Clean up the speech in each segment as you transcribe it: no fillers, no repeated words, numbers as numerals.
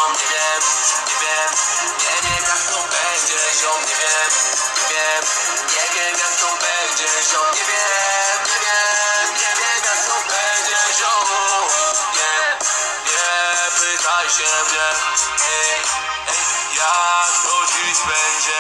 ziom, nie wiem, nie wiem. Nie wiem jak to będzie, ziom, nie wiem, nie wiem. Nie wiem jak to będzie, ziom, nie wiem, nie wiem. Nie wiem jak to będzie, ziom. Nie pytaj się mnie, jak to dziś będzie.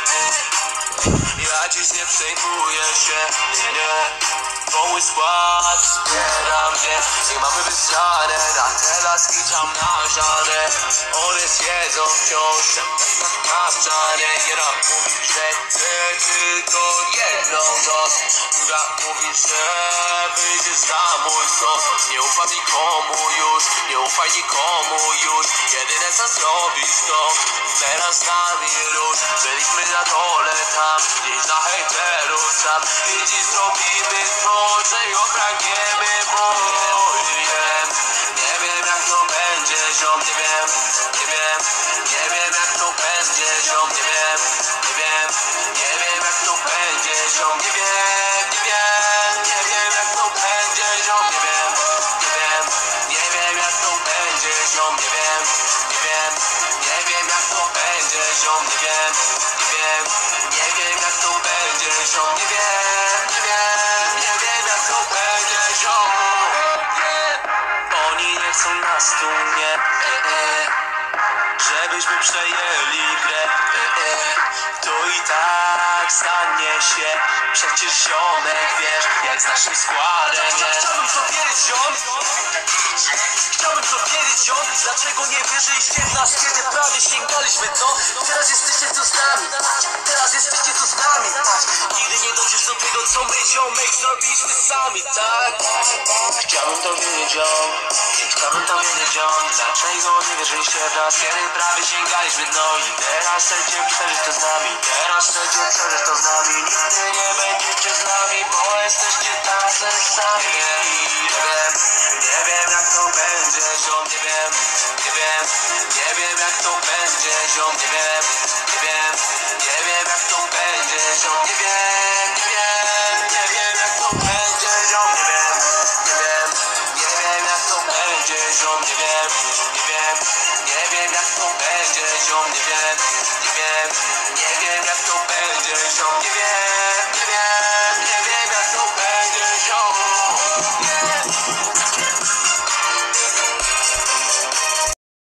Ja dziś nie przejmuję się, nie. Cały skład wspiera mnie. Nie mamy wysrane, a teraz liczam na żanę. One siedzą wciąż na ścianie. Jedna mówi, że chcę tylko jedną noc. Druga mówi, że wyjdziesz za mój sos. Nie ufam nikomu już, nie ufaj nikomu już. Jedyne co zrobisz to teraz z nami rusz. Byliśmy na dole tam, gdzieś na hejterów sam. I dziś zrobimy to, że ją pragniemy, bo nie wiem jak to będzie, ziom, nie wiem, nie wiem. Nie wiem jak to będzie, ziom, nie wiem, nie wiem. Nie wiem jak to będzie, ziom, nie wiem, nie wiem. Nie wiem jak to będzie, ziom, nie wiem, nie wiem. Nie wiem jak to będzie, ziom, nie wiem, nie wiem. Nie wiem jak to będzie, ziom, nie wiem, nie wiem. Nie wiem jak to będzie, ziom, nie wiem, nie wiem. Nie wiem jak to będzie, ziom. Oni nie chcą nas tu, nie, żebyśmy przejęli grę, to i tak stanie się. Przecież ziomek, wiesz, jak z naszym składem jest. Chciałbym to wiedzieć, ziom. Chciałbym to wiedzieć, ziom. Dlaczego nie wierzyliście w nas, kiedy prawie sięgaliśmy dno? Teraz jesteście tu z nami, teraz jesteście tu z nami. Nigdy nie dojdziesz do tego, co my, ziomek, zrobiliśmy sami, tak? Chciałbym to wiedzieć, ziom. Chciałbym to wiedzieć, ziom. Dlaczego nie wierzyliście w nas, kiedy prawie sięgaliśmy dno? I teraz chcecie przeżyć to z nami, teraz chcecie przeżyć to z nami. Nigdy nie będziecie z nami, bo jesteście tacy sami. Nie wiem jak to będzie, ziom, nie wiem, nie wiem. Nie wiem jak to będzie, ziom, nie wiem, nie wiem. Nie wiem jak to będzie, ziom, nie wiem, nie wiem. Nie wiem jak to będzie, ziom, nie wiem, nie wiem. Nie wiem jak to będzie, ziom, nie wiem, nie wiem.